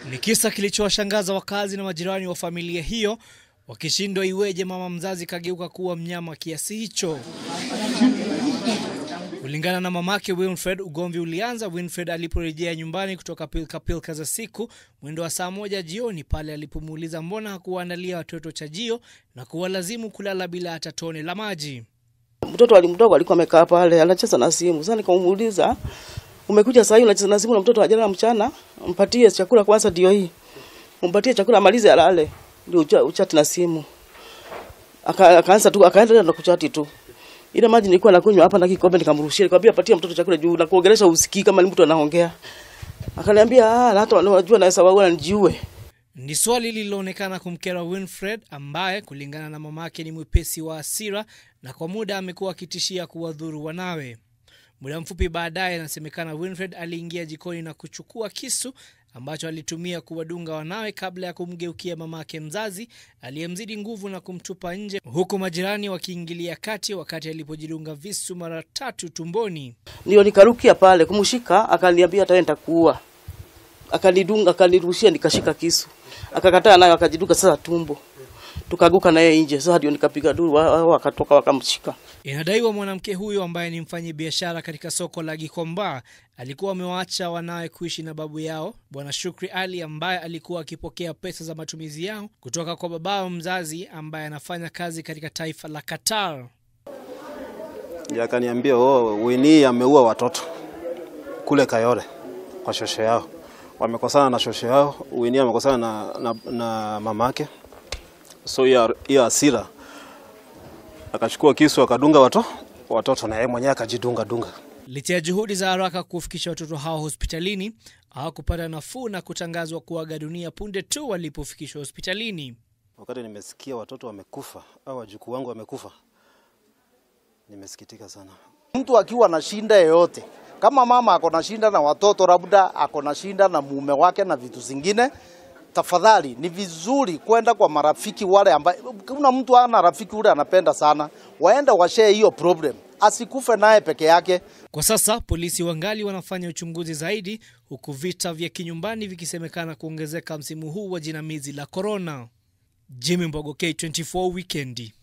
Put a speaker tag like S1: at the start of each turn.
S1: Ni kisa kilichowashangaza wakazi na majirani wa familia hiyo, wakishindwa iweje mama mzazi kageuka kuwa mnyama kiasi hicho. Kulingana na mamake Winfred, ugomvi ulianza Winfred aliporejea nyumbani kutoka pilka za siku mwendo wa saa 1 jioni, pale alipomuuliza mbona hakuandalia watoto chajio na kuwalazimu kulala bila hata tone la maji.
S2: Mtoto alimdogo alikuwa amekaa pale anacheza na simu. Sasa nikamuuliza, umekuja saa hii unacheza na simu na mtoto hajala mchana? Mpatie chakula kwanza ndio hii. Mpatie chakula amalize alale ndio uchati na simu. Akaanza tu akaendelea na kuchati tu. Ile maji nilikuwa nakunywa hapa na kikombe nikamrushia, nikamwambia patia mtoto chakula juu na kuongelesha usikii kama ni mtu anaongea. Akaniambia hata wanajua na sababu anajiue.
S1: Ni swali lililoonekana kumkera Winfred, ambaye kulingana na mamake ni mwepesi wa hasira na kwa muda amekuwa akitishia kuwadhuru wanawe. Muda mfupi baadaye inasemekana Winfred aliingia jikoni na kuchukua kisu ambacho alitumia kuwadunga wanawe kabla ya kumgeukia mamake mzazi aliyemzidi nguvu na kumtupa nje, huku majirani wakiingilia kati wakati alipojidunga visu mara 3 tumboni.
S2: Ndio nikarukia pale kumshika, akaniambia hata nitakuua. Akanidunga, akanirushia, nikashika kisu. Akakataa nayo akajidunga sasa tumbo. Tukaguka na yeye nje. Sasa ndio nikapiga duru, wakatoka wakamshika.
S1: Inadaiwa mwanamke huyo ambaye ni mfanyabiashara katika soko la Gikomba alikuwa amewaacha wanawe kuishi na babu yao, Bwana Shukri Ali, ambaye alikuwa akipokea pesa za matumizi yao kutoka kwa babao mzazi ambaye anafanya kazi katika taifa la Qatar.
S3: Yakaniambia Winnie ameua watoto kule Kayole kwa shosho yao. Wamekosana na shosho yao, Winnie amekosana na mamake. So ya hasira akachukua kisu akadunga watoto na yeye mwenyewe akajidunga.
S1: Licha ya juhudi za haraka kufikisha watoto hao hospitalini, hawakupata nafuu na kutangazwa kuaga dunia punde tu walipofikishwa hospitalini.
S3: Wakati nimesikia watoto wamekufa au wajukuu wangu wamekufa, nimesikitika sana.
S4: Mtu akiwa na shinda yoyote, kama mama ako na shinda na watoto, labda ako na shinda na mume wake na vitu zingine, tafadhali ni vizuri kwenda kwa marafiki wale ambao kuna mtu ana rafiki ule anapenda sana, waende washare hiyo problem, asikufe naye peke yake.
S1: Kwa sasa polisi wangali wanafanya uchunguzi zaidi, huku vita vya kinyumbani vikisemekana kuongezeka msimu huu wa jinamizi la corona. Jimmy Mbogo, K24 Weekendi.